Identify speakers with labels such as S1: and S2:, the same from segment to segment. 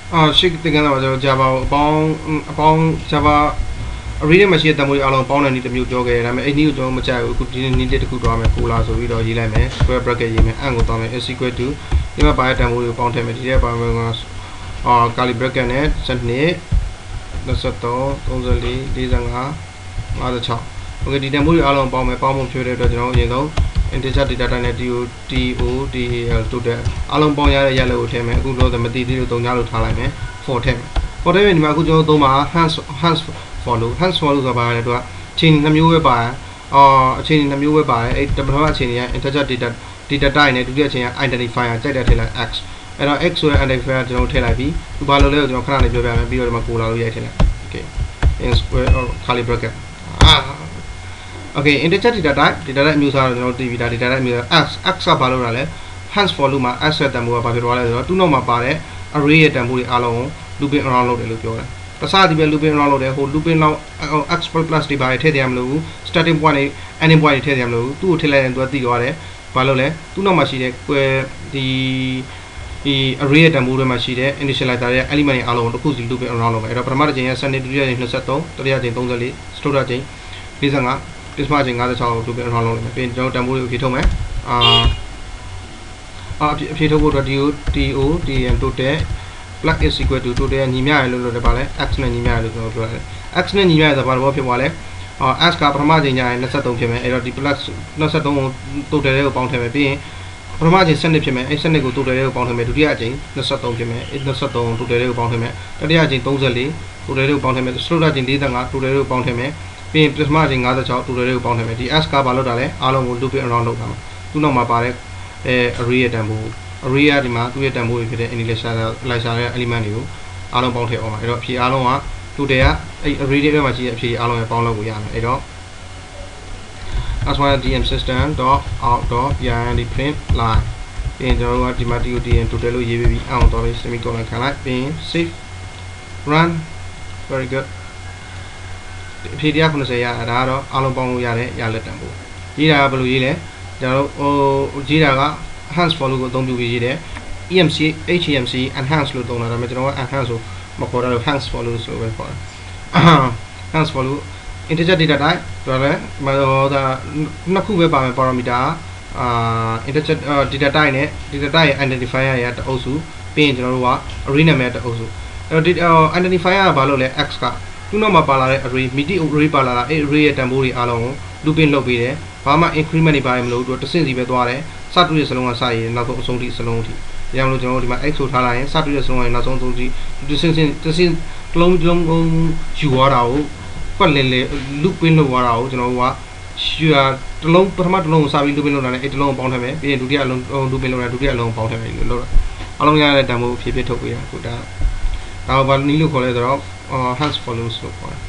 S1: ရှိတင်ကန်းတော့ကျွန်တော် Java ကိုအပေါင်း Java array ထဲမှာရှိတဲ့တန်ဖိုးတွေအားလုံးပေါင်းတဲ့နည်းတစ်မျိုးပြောခဲ့တယ်ဒါပေမဲ့အဲ့နည်းကိုကျွန်တော်မကြိုက်ဘူးအခုဒီနည်းတစ်ခုတွားမယ်ကိုလာဆိုပြီးတော့ရေးလိုက်မယ် square bracket ရေးမယ် and ကိုတွားမယ် is equal to ဒီမှာပါတဲ့တန်ဖိုးတွေကိုပေါင်းထည့်မယ်ဒီထဲပါမယ်curly bracket နဲ့12 23 34 45 56 okay ဒီတန်ဖိုးတွေအားလုံးပေါင်းမယ်ပေါင်းဖို့ဖြိုးတဲ့အတွက်ကျွန်တော်အရင်ဆုံး integer data type နဲ့ total အားလုံးပေါင်းရတဲ့ရလဒ်ကိုထည့်မယ်အခုလို့မသိသေးလို့3ညလို့ထားလိုက်မယ်for ထည့်မယ် for ထည့်မယ်ဒီမှာအခုကျွန်တော်သုံးပါ hands follow ဆိုတာပါတယ်သူကအခြေအနေ2မျိုးပဲပါတယ်အခြေအနေ2မျိုးပဲပါတယ်အဲ့ပထမအခြေအနေက integer data type နဲ့ဒုတိယအခြေအနေက identifier ကြိုက်တဲ့ထည့်လိုက် x အဲ့တော့ x ဆိုတဲ့ identifier ကျွန်တော်ထည့်လိုက်ပြီးသူဘာလို့လဲကိုကျွန်တော်ခဏလေးပြောပြမယ်ပြီးတော့ဒီမှာကိုလာလို့ရိုက်ထည့်လိုက် okay in square or curly bracket okay integer data type အမျိုးအစားတော့ကျွန်တော်သိပြီဒါ data type အမျိုးအစား x ကဘာလို့လဲ hands follow မှာ x ရဲ့တန်ဖိုးကဘာဖြစ်သွားလဲဆိုတော့သူ့နောက်မှာပါတဲ့ array ရဲ့တန်ဖိုးတွေအားလုံးကို looping around လုပ်တယ်လို့ပြောတယ်တခြားဒီပဲ looping around လုပ်တယ်ဟို looping လောက် x plus တွေပါထည့်တယ်မလို့ starting point နဲ့ ending point တွေထည့်တယ်မလို့သူ့ကိုထည့်လိုက်ရင်သူကသိသွားတယ်ဘာလို့လဲသူ့နောက်မှာရှိတဲ့ဒီ array ရဲ့တန်ဖိုးတွေမှာရှိတဲ့ initializer ရဲ့ element တွေအားလုံးကိုတစ်ခုစီ looping around လုပ်မယ်အဲ့တော့ပထမတစ်ချိန်က12ဒုတိယချိန်23တတိယချိန်34စတုတ္ထချိန်45ပထမချိန်56 looping around လုပ်မယ်ပြီးရင်ကျွန်တော်တန်ဖိုးတွေကိုဖြည့်ထုတ်မယ်အဖြေထုတ်ဖို့အတွက် DOTN total plus is equal to total ညီမျှရလို့လုပ်တယ်ပါလဲ x နဲ့ညီမျှရလို့ကျွန်တော်ပြောတယ် x နဲ့ညီမျှရဆိုတော့ဘာဖြစ်သွားလဲx ကပထမချိန်ညရင်23ဖြစ်မယ်အဲ့တော့ဒီ plus 23ကို total တွေကိုပေါင်းထည့်မယ်ပြီးရင်ပထမချိန်12ဖြစ်မယ်အဲ့12ကို total တွေကိုပေါင်းထည့်မယ်ဒုတိယချိန်23ဖြစ်မယ်အဲ့23 total တွေကိုပေါင်းထည့်မယ်တတိယချိန်34 total တွေကိုပေါင်းထည့်မယ်စတုတ္ထချိန်45 total တွေကိုပေါင်းထည့်မယ်ပြီးရင်ပထမချိန်56 total တွေကိုပေါင်းထည့်မယ်ဒီ x ကဘာလုပ်တာလဲအားလုံးကို looping around လုပ်တာမှာသူ့နောက်မှာပါတဲ့array ရဲ့တန်ဖိုး array ကဒီမှာသူ့ရဲ့တန်ဖိုးတွေဖြစ်တဲ့ initializer ရဲ့ element တွေကိုအားလုံးပေါင်းထည့်အောင်ပါအဲ့တော့အဖြေအားလုံးက total ကအဲ့ array တွေမှာရှိတဲ့အဖြေအားလုံးရဲ့ပေါင်းလုပ်ကိုရမယ်အဲ့တော့ that's why dm system.out.print print line ပြီးရင်ကျွန်တော်တို့ကဒီမှာ dotn total လို့ရေးပြီးအောင်တော့ semicolon ခံလိုက်ပြီးရင် save run very good အဖြေ190ရဒါကတော့အားလုံးပေါင်းလို့ရတဲ့ရလက်တန်ဖိုးရေးတာကဘယ်လိုရေးလဲကျွန်တော်တို့ရေးတာက hands follow ကိုအသုံးပြုပြီးရေးတယ် HEMC enhance လို့သုံးတာဒါပေမဲ့ကျွန်တော်က enhance ဆိုမခေါ်တော့ hands follow ဆိုပဲခေါ်တယ် hands follow integer data type ဒါလည်းဒါနှစ်ခုပဲပါမယ် parameter integer data type နဲ့ data type ရဲ့ identifier ရဲ့တအုပ်စုပြီးရင်ကျွန်တော်တို့က array name ရဲ့တအုပ်စုအဲ့တော့ identifier ကဘာလို့လဲ x ကသူ့နောက်မှာပါလာတဲ့ array MIDI array ပါလာတာအဲ့ array ရဲ့တန်ဖိုးတွေအားလုံးကို looping လုပ်ပေးတယ်ဘာမှ increment တွေပါမလို့သူတစ်ဆင့်စီပဲသွားတယ်စတူရဲ့စလုံးကစရည်နောက်ဆုံးအဆုံးထိစလုံးထိဒါကြောင့်မလို့ကျွန်တော်တို့ဒီမှာ x ဆိုထားလိုက်ရင်စတူရဲ့စလုံးရဲ့နောက်ဆုံးအဆုံးထိတစ်ဆင့်တစ်လုံးယူသွားတာကိုပတ်လည် looping လုပ်သွားတာကိုကျွန်တော်တို့ကယူတာတစ်လုံးပထမတစ်လုံးကိုစပြီး looping လုပ်တာနဲ့အဲ့တစ်လုံးကိုပေါင်းထည့်မယ်ပြီးရင်ဒုတိယအလုံး looping လုပ်တာဒုတိယအလုံးကိုပေါင်းထည့်မယ်လို့လုပ်တာအလုံးရတဲ့တန်ဖိုးဖြည့်ဖြည့်ထုတ်ပေးတာခုဒါဘာနည်းလို့ခေါ်လဲဆိုတော့hands follows လို့ခေါ်တယ်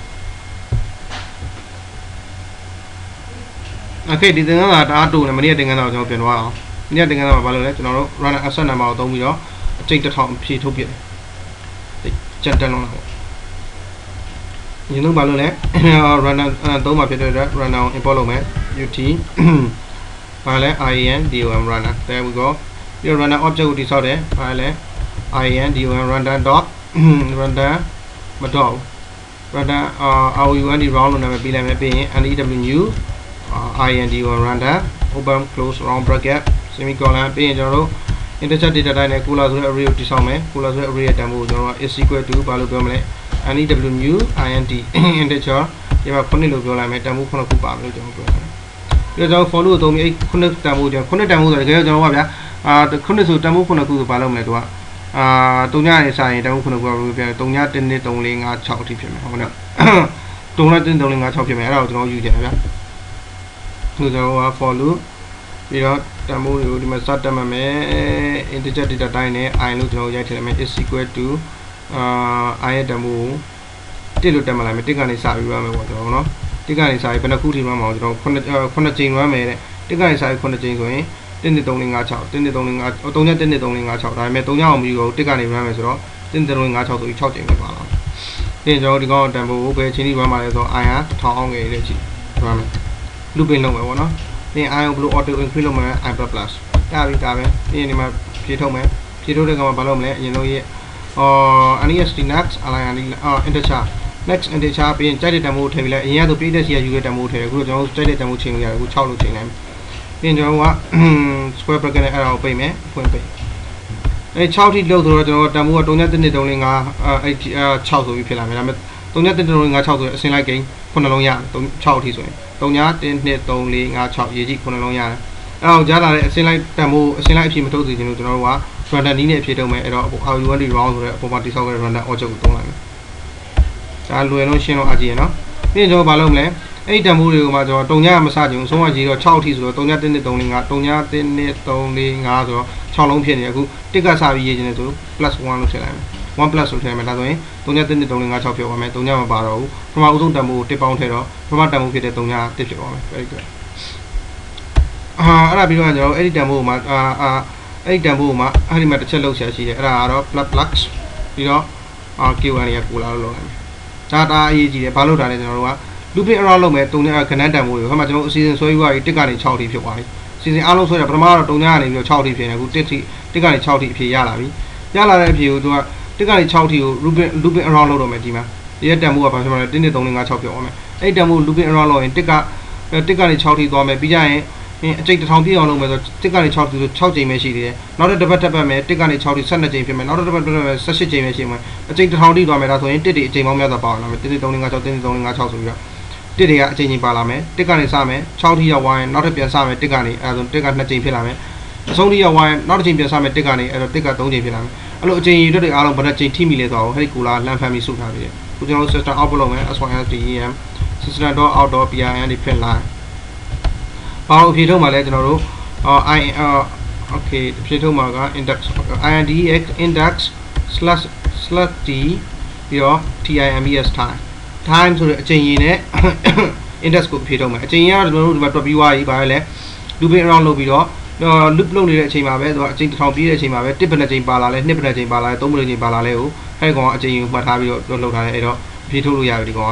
S1: okay ဒီသင်ခန်းစာတအားတူတယ်မနေ့ကသင်ခန်းစာကိုကျွန်တော်ပြန်သွားအောင်မနေ့ကသင်ခန်းစာမှာဘာလို့လဲကျွန်တော်တို့ runner asset number ကိုသုံးပြီးတော့အကျိတ်1000ဖြည့်ထုတ်ပြတယ်ကြက်တက်လုံးတော့ညီတို့ဘာလို့လဲ runner သုံးမှာဖြစ်တဲ့အတွက် runner ကို import လုပ်မယ် ut ဘာလဲ ian dom runner there we go ပြီးတော့ runner object ကိုတိဆောက်တယ်ဘာလဲ ian dom runner dot runner မတော့ runner round လို့နာမည်ပေးလိုက်မယ်ပြီးရင် new ind1 random open close round bracket semicolon ပြီးရင်ကျွန်တော်တို့ integer data type နဲ့ color ဆိုတဲ့ array ကိုတိဆောက်မယ် color ဆိုတဲ့ array ရဲ့တန်ဖိုးကိုကျွန်တော်တို့ is equal to ဘာလို့ပြောမလဲ new int integer ဒီမှာ9လို့ပြောလိုက်မယ်တန်ဖိုး9ခုပါမယ်လို့ကျွန်တော်ပြောတယ်ပြီးတော့ကျွန်တော် for လို့သုံးပြီး9တန်ဖိုးကျွန်တော်9တန်ဖိုးဆိုတော့တကယ်ကျွန်တော်ကဗျာ9ဆိုတန်ဖိုး9ခုဆိုဘာလုပ်မလဲသူက3ညနေစားရင်တန်ဖိုး9ခုပါလို့ပြော3ည1 2 3 4 5 6အထိဖြစ်မယ်ဟုတ်နော်3ည1 2 3 4 5 6ဖြစ်မယ်အဲ့ဒါကိုကျွန်တော်ယူကြတယ်ဗျာကျွန်တော်က for loop ပြီးတော့တန်ဖိုးတွေကိုဒီမှာစတက်မှမယ် integer data type နဲ့ i လို့ကျွန်တော်ရိုက်ထည့်လိုက်မယ် is equal to i ရဲ့တန်ဖိုး1လို့တက်မှလိုက်မယ်1ကနေစပြီးရမယ်ပေါ့ကျွန်တော်နော်1ကနေစပြီးဘယ်နှခုထိမှမအောင်ကျွန်တော်9ချိန်ရမ်းမယ်တဲ့1ကနေစပြီး9ချိန်ဆိုရင်1 2 3 4 5 6 1 2 3 4 5 3ည1 2 3 4 5 6ဒါပေမဲ့3ညအောင်မယူတော့1ကနေရမ်းမယ်ဆိုတော့1 2 3 4 5 6ဆိုပြီး6ချိန်ပဲပါလာပြီးရင်ကျွန်တော်ဒီကောင်တန်ဖိုးပဲချိန်ထိရမ်းပါလဲဆိုတော့ i ဟာ1000အောင်ငယ်လေးချိန်ရမ်းမယ် looping လုပ်မယ်ပေါ့နော်ပြီးရင် i ကိုဘလို့ auto increase လုပ်မယ် i plus တာပြီဒါပဲပြီးရင်ဒီမှာဖြည့်ထုတ်မယ်ဖြည့်ထုတ်တဲ့ကောင်ကဘာလုပ်မလဲအရင်ဆုံးရေး NEST next align integer next integer ပြီးရင်ကြိုက်တဲ့တန်ဖိုးထည့်ပြီးလိုက်အရင်ကဆိုပြည့်တဲ့စီကယူတဲ့တန်ဖိုးထည့်တယ်အခုတော့ကျွန်တော်ကြိုက်တဲ့တန်ဖိုးချိန်လို့ရတယ်အခု6လို့ချိန်လိုက်ပြီးရင်ကျွန်တော်က square bracket နဲ့အဲ့ဒါကိုပိတ်မယ်ဖွင့်ပိတ်အဲ6ထိလောက်ဆိုတော့ကျွန်တော်တန်ဖိုးက3.135အဲ့6ဆိုပြီးဖြစ်လာမယ်ဒါပေမဲ့3.135ဆိုရင်အစင်လိုက်ဂိမ်း9လုံးရ6အထိဆိုရင်3.12345ရေးကြည့်9လုံးရတယ်အဲ့တော့ကြားလာတဲ့အစင်လိုက်တန်ဖိုးအစင်လိုက်အဖြစ်မထုတ်စေချင်လို့ကျွန်တော်တို့က random နည်းနဲ့အဖြစ်ထုတ်မယ်အဲ့တော့ RU1 round ဆိုတဲ့အပေါ်မှာတိစောက်ခဲ့တဲ့ random object ကိုသုံးလိုက်မယ်ဒါလွယ်လုံးရှင်းလုံးအကြည့်ရနော်ပြီးရင်ကျွန်တော်ဘာလုပ်မလဲအဲ့ဒီတန်ဖိုးတွေကိုမှကျွန်တော်တုံညမစကြဘူးအဆုံးကရေးတော့6အထိဆိုတော့3.12345 3.12345ဆိုတော့6လုံးဖြစ်နေအခုတစ်ကစပြီးရေးခြင်းလဲဆို +1 လို့ထည့်လိုက်မယ်1 plus လို့ထည့်မယ်ဒါဆိုရင်3.12345ဖြစ်သွားမယ်3ညမပါတော့ဘူးပထမဦးဆုံးတန်ဖိုးတစ်ပေါင်းထည့်တော့ပထမတန်ဖိုးဖြစ်တဲ့3ညတစ်ဖြစ်သွားမယ် very good အဲ့ဒါပြီးတော့ကျွန်တော်အဲ့ဒီတန်ဖိုးမှာအဲ့ဒီတန်ဖိုးမှာအဲ့ဒီမှာတစ်ချက်လောက်ရှာရှိတယ်အဲ့ဒါကတော့ plus ပြီးတော့Q1 ရကိုလာလို့လုပ်လိုက်မယ်ဒါအရေးကြီးတယ်ဘာလို့ဒါလဲကျွန်တော်တို့က looping around လုပ်မယ်3ညခဏတန်ဖိုးတွေဟိုမှာကျွန်တော်အစီအစဉ်ဆွဲယူရပြီး1ကနေ6ထိဖြစ်သွားပြီအစီအစဉ်အားလုံးဆွဲတာပထမတော့3ညကနေပြီးတော့6ထိဖြစ်နေအခု1ကနေ6ထိအဖြစ်ရလာပြီရလာတဲ့အဖြစ်ကိုသူက1ကနေ6ထိကို looping around လုပ်တော့မယ်ဒီမှာဒီရဲ့တန်ဖိုးကဘာဖြစ်မလဲ1.356ဖြစ်သွားမယ်အဲ့ဒီတန်ဖိုး looping around လုပ်ရင်1ကနေ6ထိသွားမယ်ပြီးကြရင်အကျိတ်1000ပြည့်အောင်လုပ်မယ်ဆို1ကနေ6ထိဆို6ကြိမ်ပဲရှိသေးတယ်နောက်တစ်ပတ်မယ်1ကနေ6ထိ12ကြိမ်ဖြစ်မယ်နောက်တစ်ပတ်မယ်18ကြိမ်ပဲရှိမယ်အကျိတ်1000ထိသွားမယ်ဒါဆိုရင်1တွေအကျိမ်ပေါင်းများစွာပါအောင်မယ်1.356 1.356ဆိုပြီးတော့1တွေကအကျိမ်ချင်းပါလာမယ်1ကနေစမယ်6ထိရောက်သွားရင်နောက်တစ်ပြန်စမယ်1ကနေအဲဒါဆို1က2ကြိမ်ဖြစ်လာမယ်အဆုံးထိရောက်သွားရင်နောက်တစ်ချိန်ပြန်စမယ်1ကနေအဲ့တော့1က3ကြိမ်ဖြစ်လာမယ်အဲ့လိုအကျိမ်တွေအားလုံးဘယ်နှကြိမ်ထိမိလဲဆိုတော့ဟဲ့ကူလာလမ်းဖမ်းပြီးစုထားပြီးတယ်ခုကျွန်တော် system output လုပ်မယ် SYSDEM system.out.prin ဒီ print line ဘာလို့အဖြေထုတ်မှာလဲကျွန်တော်တို့okay အဖြေထုတ်မှာက index index index/d ပြီးတော့ timbs time ဆိုတဲ့အချိန်ရင်းနဲ့ index ကိုအဖြေထုတ်မယ်အချိန်ရင်းကတော့ကျွန်တော်တို့ဒီမှာတွက်ပြီးသွားပြီဘာလဲ looping around လုပ်ပြီးတော့loop လုပ်နေတဲ့အချိန်မှာပဲသူကအချိန်1000ပြည့်တဲ့အချိန်မှာပဲ1ဘယ်နှချိန်ပါလာလဲ2ဘယ်နှချိန်ပါလာလဲ3ဘယ်နှချိန်ပါလာလဲကိုအဲ့ဒီကောင်ကအချိန်ကိုမှတ်ထားပြီးတော့လုပ်ထားတယ်အဲ့တော့အဖြေထုတ်လို့ရပြီဒီကောင်က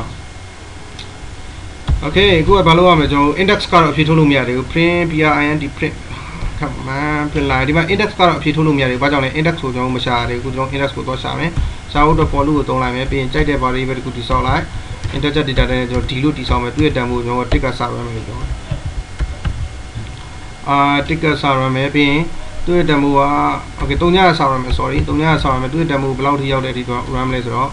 S1: Okay အခုကဘာလုပ်ရမလဲကျွန်တော် index ကတော့အဖြေထုတ်လို့မရသေးဘူး print print come on print line ဒီမှာ index ကတော့အဖြေထုတ်လို့မရသေးဘူးဘာကြောင့်လဲ index ကိုကျွန်တော်မရှာရသေးဘူးအခုကျွန်တော် index ကိုသွားရှာမယ်ရှာဖို့တော့ for loop ကိုသုံးလိုက်မယ်ပြီးရင်ကြိုက်တဲ့ variable တခုတည်ဆောက်လိုက် integer data နဲ့ကျွန်တော် d လို့တည်ဆောက်မယ်သူ့ရဲ့တန်ဖိုးကျွန်တော် tick ကစရမယ်လို့ပြောတယ်tick ကစရမယ်ပြီးရင်သူ့ရဲ့တန်ဖိုးက okay 3ညစရမယ် sorry 3ညစရမယ်သူ့ရဲ့တန်ဖိုးဘယ်လောက်ထိရောက်တဲ့အထိတော့ run လဲဆိုတော့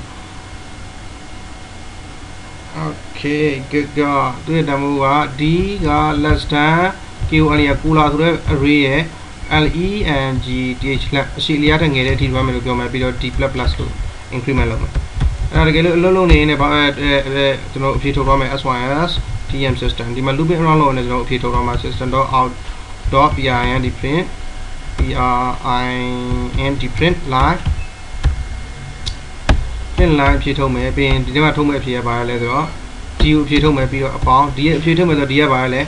S1: Okay, good job. သူရဲ့တန်ဖိုးက d က less than q အလျာကူလာဆိုတဲ့ array ရဲ့ length အရှိလျားတဲ့ငယ်တဲ့အထိသွားမယ်လို့ပြောမယ်ပြီးတော့ d++ လို့ increment လုပ်မယ်အဲ့ဒါတကယ်လို့အလုံးလုံးနေနေကျွန်တော်အဖြေထုတ်သွားမယ် SYS TM system ဒီမှာ looping around လုပ်နေကျွန်တော်အဖြေထုတ်သွားမှာ system.out.prin print print line print line အဖြေထုတ်မယ်ပြီးရင်ဒီထဲမှာထုတ်မယ်အဖြေရပါလဲဆိုတော့ d ကိုအဖြေထုတ်မယ်ပြီးတော့အပေါင်း d ရဲ့အဖြေထုတ်မယ်ဆိုတော့ d ရပါလဲ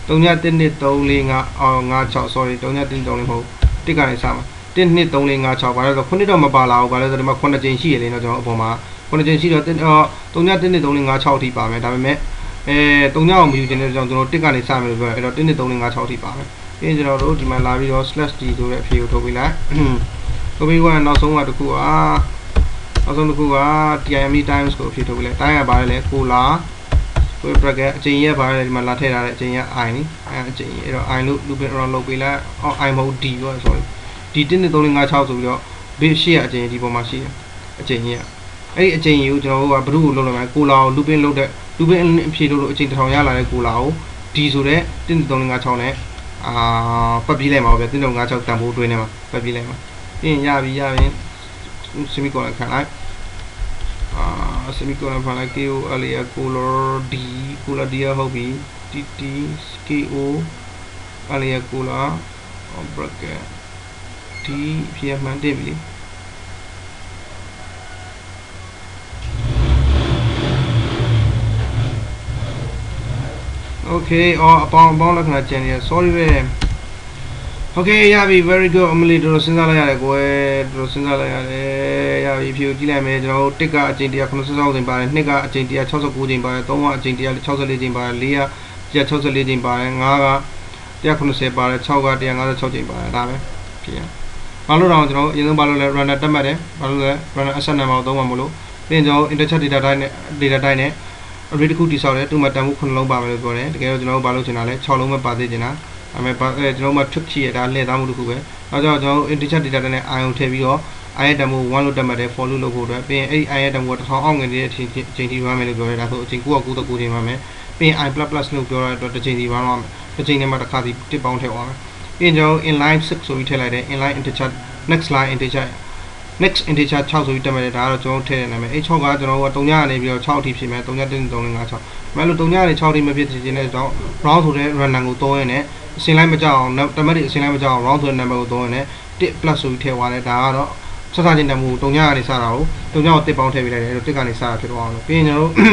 S1: 3.12345 sorry 3.12345မဟုတ်တစ်ကနေစမှာ1.23456ဘာလဲဆိုတော့9တော့မပါလာဘူးဘာလဲဆိုတော့ဒီမှာ9ကြိမ်ရှိရလေနော်ကျွန်တော်အပေါ်မှာ9ကြိမ်ရှိတော့3.12356အထိပါမယ်ဒါပေမဲ့3ညအောင်မယူခြင်းတဲ့ကြောင့်ကျွန်တော်တစ်ကနေစမယ်လို့ပြောအဲ့တော့1.356အထိပါမယ်ပြီးရင်ကျွန်တော်တို့ဒီမှာလာပြီးတော့ /d ဆိုတဲ့အဖြေကိုထုတ်ပေးလိုက်ထုတ်ပြီးတော့နောက်ဆုံးကတစ်ခုနောက်ဆုံးတစ်ခုက TIME times ကိုအဖြေထုတ်ပေးလိုက်တိုင်းရပါတယ်လေကိုလာကို bracket အချိန်ရပါတယ်ဒီမှာလာထည့်ထားတဲ့အချိန်ရ i နိအချိန်အဲ့တော့ i လို့ looping around လုပ်ပေးလိုက်i မဟုတ် d ပေါ့ sorry d 1.356ဆိုပြီးတော့ bit ရှေ့အချိန်ဒီပေါ်မှာရှိတယ်အချိန်ကြီးအဲ့ဒီအချိန်ကြီးကိုကျွန်တော်တို့ကဘယ်သူ့ကိုလုပ်လိုက်မလဲကိုလာကို looping လုပ်တဲ့ looping အဖြေထုတ်လို့အချိန်1000ရလာတဲ့ကိုလာကို d ဆိုတဲ့1.356နဲ့ပတ်ပြီးလိုက်မှာပေါ့ဗျ1.56တန်ဖိုးတွင်းထဲမှာပတ်ပြီးလိုက်မှာပြီးရင်ရပြီsemicolon ခံလိုက်semicolon ခံလိုက် ko area color d ဟုတ်ပြီ tt ko area color bracket d ဖြစ်မှန်တယ်ပြီ okay အပေါင်းလက္ခဏာကျန်နေ sorry ပဲ Okay ရပြီ very good အမလီတို့စဉ်းစားလိုက်ရတယ်ကိုယ်တို့စဉ်းစားလိုက်ရတယ်ရပြီဖြူကြည့်လိုက်မယ်ကျွန်တော်တို့1ကအချိန်196ချိန်ပါတယ်2ကအချိန်169ချိန်ပါတယ်3ကအချိန်164ချိန်ပါတယ်4က164ချိန်ပါတယ်5က190ပါတယ်6က156ချိန်ပါတယ်ဒါပဲဖြစ်ရဘာလို့တော့ကျွန်တော်အရင်ဆုံးဘာလို့လဲ runner တက်မှတ်တယ်ဘာလို့လဲ runner asset number ကိုသုံးမှာမလို့ပြီးရင်ကျွန်တော် integer data type နဲ့ data type နဲ့ array တစ်ခုတိစောက်တယ်သူ့မှာတန်ဖိုး9လုံးပါမယ်လို့ပြောတယ်တကယ်တော့ကျွန်တော်တို့ဘာလို့ချင်တာလဲ6လုံးပဲပါသေးချင်တာဒါပေမဲ့ကျွန်တော်တို့မှာ trick ရှိရတာလှည့်သားမှုတစ်ခုပဲနောက်ကြောင့်ကျွန်တော်တို့ integer data type နဲ့ ion ထည့်ပြီးတော့ i ရဲ့တန်ဖိုး1လို့တက်မှတ်တယ် for လို့လုပ်ဖို့အတွက်ပြီးရင်အဲ့ဒီ i ရဲ့တန်ဖိုး1000အောက်ငယ်တဲ့အချိန်ထိရမယ်လို့ပြောတယ်ဒါဆိုအချိန်999ချိန်ပါမယ်ပြီးရင် i++ လို့ပြောတဲ့အတွက်တစ်ချိန်စီပါတော့တစ်ချိန်နဲ့မှတစ်ခါစီတစ်ပေါင်းထည့်အောင်မယ်ပြီးရင်ကျွန်တော် inline 6ဆိုပြီးထည့်လိုက်တယ် inline integer next line integer next integer 6ဆိုပြီးတက်မယ်ဒါကတော့ကျွန်တော်ထည့်တဲ့နာမည် h6 ကကျွန်တော်က3ညကနေပြီးတော့6အထိဖြစ်မယ်3ည1 3 5 6မဲလို့3ညကနေ6အထိမဖြစ်ခြင်းတဲ့ကြောင့် round ဆိုတဲ့ random ကိုသုံးရင်းနဲ့အစင်လိုက်မကြောက်အောင်တမက်တွေအစင်လိုက်မကြောက်အောင် round ဆိုတဲ့ number ကိုသုံးရင်းနဲ့1 plus ဆိုပြီးထည့်သွားတယ်ဒါကတော့ဆက်စားခြင်းတမှု3ညကနေစတာကို3ညကို1ပေါင်းထည့်ပေးလိုက်တယ်အဲ့တော့1ကနေစတာဖြစ်သွားအောင်လို့ပြီးရင်ကျွန်တော်တို့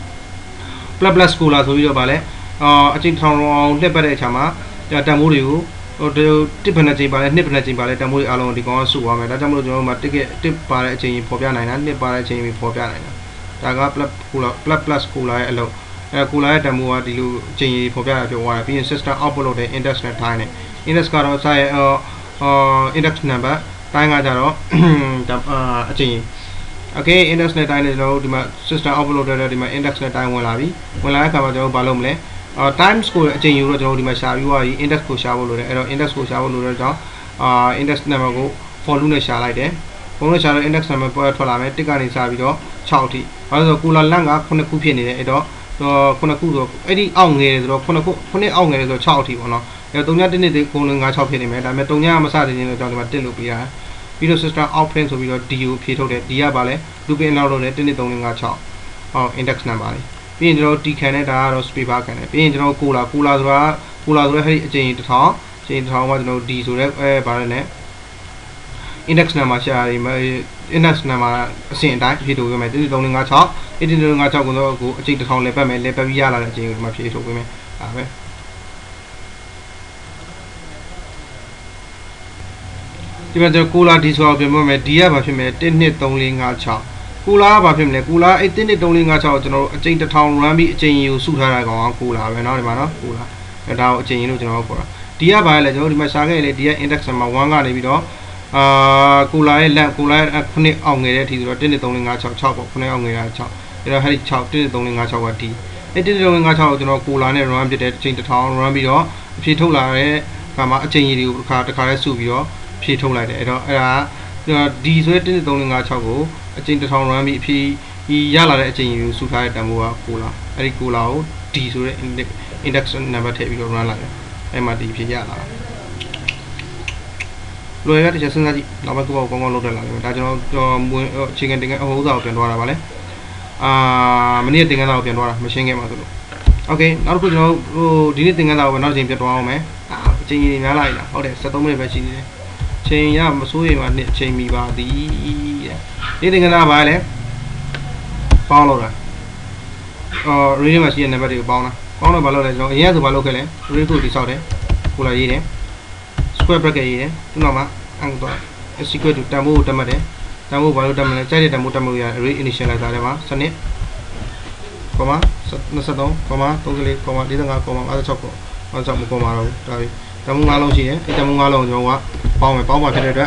S1: plus scholar ဆိုပြီးတော့ဗာလဲအချိန်ထောင်အောင်လှည့်ပတ်တဲ့အခါမှာတန်ဖိုးတွေကိုတစ်ဖက်နဲ့ချိန်ပါလဲနှစ်ဖက်နဲ့ချိန်ပါလဲတန်ဖိုးတွေအားလုံးဒီကောင်ကစုသွားမယ်ဒါကြောင့်မလို့ကျွန်တော်တို့မှာတစ်ပါတဲ့အချိန်ကြီးပေါ်ပြနိုင်တာနှစ်ပါတဲ့အချိန်ကြီးပေါ်ပြနိုင်တာဒါက plus scholar ရဲ့အလုပ်scholar ရဲ့တန်ဖိုးကဒီလိုအချိန်ကြီးပေါ်ပြတာဖြစ်သွားတယ်ပြီးရင် system output လုပ်တဲ့ index နဲ့ time နဲ့ index ကတော့စာရဲ့index number time ကကြတော့အချိန် okay index နဲ့ time နဲ့ကျွန်တော်တို့ဒီမှာ system output လုပ်တဲ့ဒီမှာ index နဲ့ time ဝင်လာပြီဝင်လာတဲ့အခါမှာကျွန်တော်တို့ဘာလုပ်မလဲtimes ကိုအချိန်ယူတော့ကျွန်တော်တို့ဒီမှာရှာပြီးသွားပြီ index ကိုရှာဖို့လိုတယ်အဲ့တော့ index ကိုရှာဖို့လိုတဲ့ကြောင့်index number ကို for loop နဲ့ရှာလိုက်တယ် for loop နဲ့ရှာတော့ index number ပေါ်ထွက်လာမယ်1ကနေစပြီးတော့6အထိဘာလို့ဆိုတော့ color length က9ခုဖြစ်နေတယ်အဲ့တော့9ခုဆိုအဲ့ဒီအောက်ငယ်ဆိုတော့9ခု9အောက်ငယ်ဆိုတော့6အထိပေါ့နော်အဲ့တော့3ည1နှစ်ကို9 6ဖြစ်နေမယ်ဒါပေမဲ့3ညမစတဲ့ခြင်းလို့ကြောင့်ဒီမှာ1လို့ပေးတာပြီးတော့ system out print ဆိုပြီးတော့ d ကိုဖြည့်ထုတ်တယ် d ကဘာလဲ looping out လုပ်တယ်1 2 3 4 5 6 index number လေးပြီးရင်ကျွန်တော် t ခံတဲ့ဒါကတော့ space bar ခံတယ်ပြီးရင်ကျွန်တော် cola ဆိုတာဟဲ့ဒီအချိန်1000မှာကျွန်တော် d ဆိုတဲ့ဘာလဲနဲ့ index number ရှာရည် index number အဆင့်အတိုင်းဖြည့်ထုတ်ပေးမယ်1 2 3 4 5 6 1 2 3 4 5 6ကိုအချိန်1000လဲပတ်မယ်လဲပတ်ပြီးရလာတဲ့အချိန်ကိုဒီမှာဖြည့်ထုတ်ပေးမယ်ဒါပဲဒီမှာကျွန်တော် cola d ဆိုတာပြင်ပေးမယ် d ကဘာဖြစ်မလဲ1 2 3 4 5 6ကူလာကဘာဖြစ်မလဲကူလာအဲ့1 2 3 4 5 6ကိုကျွန်တော်တို့အချိန်1000 run ပြီးအချိန်ကြီးကိုစုထားတာကောင်ကကူလာပဲเนาะဒီမှာเนาะကူလာဒါကိုအချိန်ကြီးလို့ကျွန်တော်တို့ခေါ်တာဒီကဘာလဲကျွန်တော်တို့ဒီမှာရှာခဲ့လေဒီက index number 1ကနေပြီးတော့ကူလာရဲ့ length ကူလာရဲ့9အောင်ငယ်တဲ့အထိဆိုတော့1 2 3 4 5 6 6ပေါ့9အောင်ငယ်တာ6အဲ့တော့ဟဲ့ဒီ6 1 2 3 4 5 6ကဒီအဲ့1 2 3 4 5 6ကိုကျွန်တော်ကူလာနဲ့ run ဖြစ်တဲ့အချိန်1000 run ပြီးတော့အဖြေထုတ်လာတဲ့အခါမှာအချိန်ကြီးတွေကိုတစ်ခါလဲစုပြီးတော့ဖြေထုတ်လိုက်တယ်အဲ့တော့အဲ့ဒါဒီဆိုတဲ့1 2 3 4 5 6ကိုအချိန်1000 run ပြီးအဖြေရလာတဲ့အချိန်ကြီးကိုစုထားတဲ့တန်ဖိုးကကိုလာအဲ့ဒီကိုလာကို d ဆိုတဲ့ index number ထည့်ပြီးတော့ run လိုက်တယ်အဲ့မှာဒီဖြေရလာတာလွယ်ရတဲ့ချက်စဉ်းစားကြည့်နောက်ပိုင်းကိုကောင်းကောင်းလုပ်တက်လာတယ်ဒါကျွန်တော်အခြေခံတင်ကအဟိုးစာကိုပြန်သွားတာပါလေမနေ့တင်ကန်းစာကိုပြန်သွားတာမရှင်းခဲ့ပါဆိုလို့ okay နောက်တစ်ခုကျွန်တော်ဒီနေ့တင်ကန်းစာကိုနောက်တစ်ချိန်ပြန်သွားအောင်မယ်အချိန်ကြီးများလာပြီလားဟုတ်တယ်73မိနစ်ပဲရှိသေးတယ်ချိန်ရမစိုးရိမ်ပါနဲ့ချိန်မိပါသည်တဲ့ဒီတင်ကန်းစာပါလေပေါင်းလို့လားreading မှာရှိတဲ့ number တွေကိုပေါင်းတာပေါင်းတော့ဘာလုပ်လဲကျွန်တော်အရင်ကဆိုဘာလုပ်ခဲ့လဲ read ကိုတိဆောက်တယ်ကိုလာရေးတယ် square bracket ရေးတယ်ဒီနောက်မှာတော့ is equal to တန်ဖိုးကိုတက်မှတ်တယ်တန်ဖိုးဘာလို့တက်မလဲကြိုက်တဲ့တန်ဖိုးတက်လို့ရ array initializer ထဲမှာစနစ် comma 23 comma 34 comma 45 comma 56 56မcomma တော့ဒါပြီတန်ဖိုး5လုံးရှိတယ်အဲ့တန်ဖိုး5လုံးကျွန်တော်ကပေါင်းမှာဖြစ်တဲ့အတွက်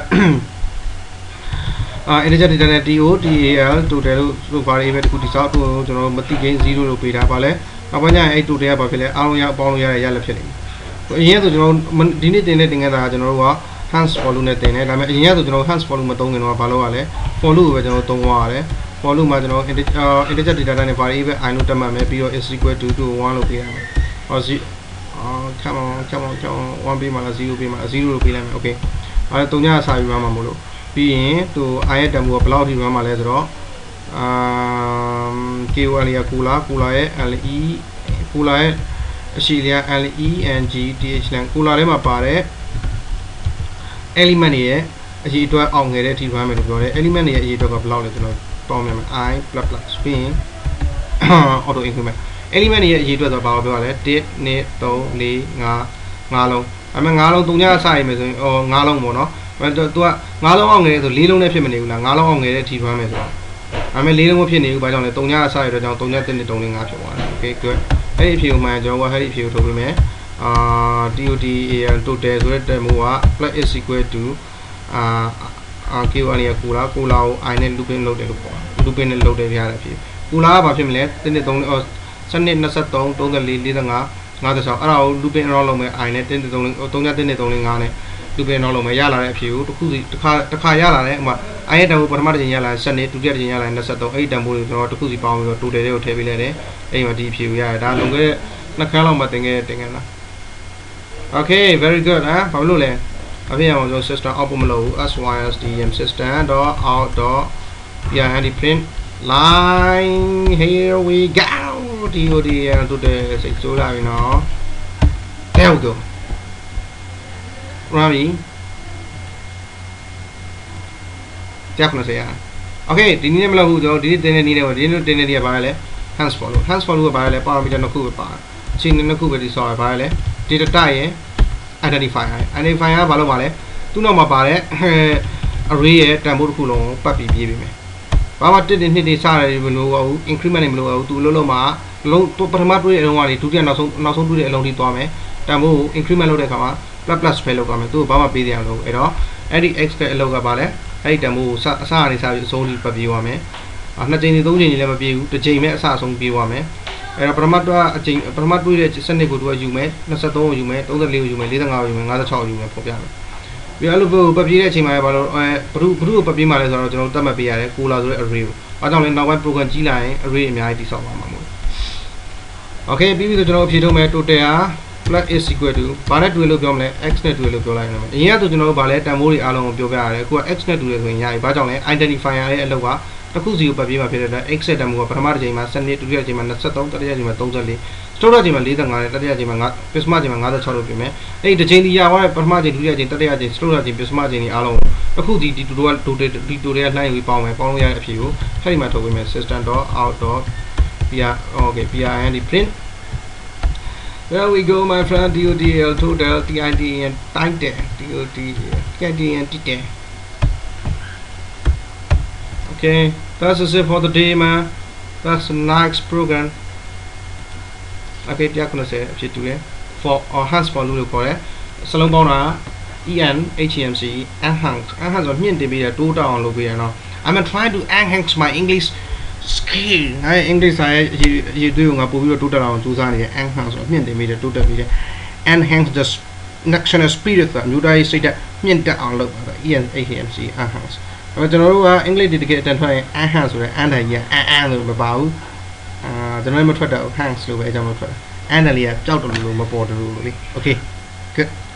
S1: integer data နဲ့ total total လို့ variable တခုတိစောက်ကျွန်တော်မသိခင်0လို့ပေးတာပါလဲနောက်ပိုင်းကျရင်အဲ့ total ကဘာဖြစ်လဲအားလုံးရပေါင်းလို့ရတဲ့ရလက်ဖြစ်နေပြီအရင်ကဆိုကျွန်တော်ဒီနေ့တင်တဲ့တင်ခဲ့တာကကျွန်တော်တို့က hands for loop နဲ့တင်တယ်ဒါပေမဲ့အရင်ကဆိုကျွန်တော် hands for loop မသုံးခင်တော့ဘာလုပ်ရလဲ for loop ကိုပဲကျွန်တော်သုံးသွားရတယ် for loop မှာကျွန်တော် integer data နဲ့ variable i လို့တက်မှတ်မယ်ပြီးတော့ is equal to 1လို့ပေးရမယ်come on 1ပေးမှလား0ပေးမှလား0လို့ပေးလိုက်မယ် okay အဲ့တော့3ညစာပြီးမှမှာမလို့ပြီးရင်သူ i ရဲ့တန်ဖိုးကဘယ်လောက်ထိမှမှာလဲဆိုတော့KOL ကကူလာရဲ့ LE ကူလာရဲ့အရှိလျာ LENGTH လန်ကူလာထဲမှာပါတဲ့ element တွေရဲ့အရေးအတွက်အောင်ငယ်တဲ့အထိ run မယ်လို့ပြောတယ် element တွေရဲ့အရေးအတွက်ကဘယ်လောက်လဲကျွန်တော်ပေါင်းမယ် i ++ ပြီးရင် auto increment element တွေရဲ့အရေးအတွက်ဆိုတော့ဘာပြောရလဲ1 2 3 4 5 5လုံးအဲ့မဲ့5လုံး3ညစရမယ်ဆိုရင်5လုံးပေါ့နော်သူက5လုံးအောင်ငယ်ဆို4လုံးနဲ့ဖြစ်မနေဘူးလား5လုံးအောင်ငယ်တဲ့အထိ run မယ်ဆိုတော့ဒါပေမဲ့4လုံးမဖြစ်နေဘူးဘာကြောင့်လဲ3ညစရတဲ့ကြောင့်3ည1 2 3 4 5ဖြစ်သွားတယ် okay good အဲ့ဒီအဖြေကိုမှကျွန်တော်ကအဲ့ဒီအဖြေကိုထုတ်ပေးမယ်total ဆိုတဲ့ term က plus is equal to Q1 ရကူလာကို I နဲ့ looping လုပ်တယ်လို့ခေါ်တာ looping နဲ့လုပ်တယ်ရတဲ့ဖြစ်ကူလာကဘာဖြစ်မလဲ1 2 3 7 23 34 45 56အဲ့ဒါကို looping around လုပ်မယ် I နဲ့1 2 3 3 1 2 3 5နဲ့ looping around လုပ်မယ်ရလာတဲ့အဖြစ်ကိုတစ်ခုစီတစ်ခါရလာတဲ့ဥမာ I ရဲ့တန်ဖိုးပထမတစ်ချိန်ရလာ7နှစ်ဒုတိယတစ်ချိန်ရလာ23အဲ့ဒီတန်ဖိုးကိုကျွန်တော်တစ်ခုစီပေါင်းပြီးတော့ total တွေကိုထည့်ပေးလိုက်တယ်အဲ့မှာဒီအဖြစ်ကိုရတယ်ဒါလုံခဲ့တဲ့နှစ်ခန်းလောက်မှတင်ခဲ့လား Okay very good ဘာလို့လဲအပြင်အောင်ဆို system output မလုပ်ဘူး SYSDM system dot out dot handy print line here we go DODL တို့တဲ့စိတ်ဆိုးလာပြီနော် There we go Rami ကြောက်နေစေရ Okay ဒီနည်းနဲ့မလုပ်ဘူးကျွန်တော်ဒီနေ့တင်တဲ့နည်းနဲ့ဒီနေ့တင်တဲ့နည်းကဘာလဲ hands follow ကဘာလဲ parameter နှစ်ခုပဲပါတယ်အချိန်နှစ်ခုပဲဒီဆော်ရဘာလဲ data type ရယ် identifier ကဘာလို့ပါလဲသူ့နောက်မှာပါတဲ့ array ရဲ့တန်ဖိုးတစ်ခုလုံးပတ်ပြီးပြေးပေးမယ်ဘာမှတစ်တင်နှစ်တွေစရတယ်မလို့ဘူး increment တွေမလို့ဘူးသူလုံးမှာလုံးပထမတွေးတဲ့အလုံးကနေဒုတိယနောက်ဆုံးတွေးတဲ့အလုံးထိသွားမယ်တန်ဖိုးကို increment လုပ်တဲ့အခါမှာ plus ပဲလုပ်သွားမယ်သူဘာမှပေးတယ်အောင်လို့အဲ့တော့အဲ့ဒီ x ရဲ့အလုပ်ကဘာလဲအဲ့ဒီတန်ဖိုးကိုအစကနေစပြီးအဆုံးထိပတ်ပြေးသွားမယ်နှစ်ချိန်သုံးချိန်လည်းမပြေးဘူးတစ်ချိန်ပဲအစအဆုံးပြေးသွားမယ်အဲ့တော့ပထမတွေးတဲ့စနစ်ကိုသူကယူမယ်23ကိုယူမယ်34ကိုယူမယ်45ကိုယူမယ်56ကိုယူမယ်ဖော်ပြမယ်ပြီးအဲ့လိုပတ်ပြေးတဲ့အချိန်မှာဘာလို့ဘုရုကိုပတ်ပြေးမှလဲဆိုတော့ကျွန်တော်တတ်မှတ်ပေးရတယ်ကိုလာဆိုတဲ့ array ကိုအားကြောင့်လည်းနောက်ပိုင်း program ကြီးလာရင် array အများကြီးတိစောက်ပါမှာမို့ Okay ပြီးပြီဆိုကျွန်တော်အဖြေထုတ်မယ် total ဟာ plus is equal to ဘာနဲ့တွေ့လို့ပြောမလဲ x နဲ့တွေ့လို့ပြောလိုက်ရမယ်အရင်ကဆိုကျွန်တော်တို့ဗာလဲတန်ဖိုးတွေအားလုံးကိုပြောပြရတယ်အခုက x နဲ့တွေ့ရဆိုရင်ရပြီဘာကြောင့်လဲ identifier ရဲ့အလုပ်ကတစ်ခုစီကိုပတ်ပြေးမှာဖြစ်တဲ့အတွက် x ရဲ့တန်ဖိုးကပထမတစ်ချိန်မှာ7ဒုတိယတစ်ချိန်မှာ23တတိယတစ်ချိန်မှာ34စတုတ္ထချိန်မှာ45နဲ့တတိယချိန်မှာပစ္စမချိန်မှာ56လို့ပြင်မယ်အဲ့ဒီတစ်ချိန်ဒီရသွားတဲ့ပထမချိန်ဒုတိယချိန်တတိယချိန်စတုတ္ထချိန်ပစ္စမချိန်တွေအားလုံးတစ်ခုစီဒီတူကလှိုင်းပြီးပေါင်းမယ်ပေါင်းလို့ရတဲ့အဖြေကိုအဲ့ဒီမှာထုတ်ပေးမယ် system.out.pr print There we go my friend DODL total TIDN title TIDN title Okay that's it for the day man that's the next program Okay တရား90အဖြစ်တူတယ် for or hands for လို့ခေါ်တယ်စလုံးပေါင်းတာ ENHANCE enhance ဆိုမြင့်တင်ပေးတယ်တိုးတောင်းအောင်လုပ်ပေးရနော် I'm trying to enhance my English skill အဲ့ English စာရဲ့အရေးသွေးကိုငါပို့ပြီးတော့တိုးတက်အောင်ကြိုးစားနေတယ် enhance ဆိုမြင့်တင်ပေးတယ်တိုးတက်ပေးတယ် enhance the national spirit ဆိုမျိုးသားရေးစိတ်ဓာတ်မြင့်တက်အောင်လုပ်ပါတော့ ENHANCE enhance အဲ့ကျွန်တော်တို့ကအင်္ဂလိပ်တကယ်အတန်ထွက်ရင် enhance ဆိုတဲ့ and ကြီးလို့မပါဘူးကျွန်တော်လည်းမထွက်တော့ hands လို့ပဲအကြောင်းလို့ထွက်တယ် and လေးကကြောက်တယ်လို့မပေါ်တယ်လို့လေ Okay good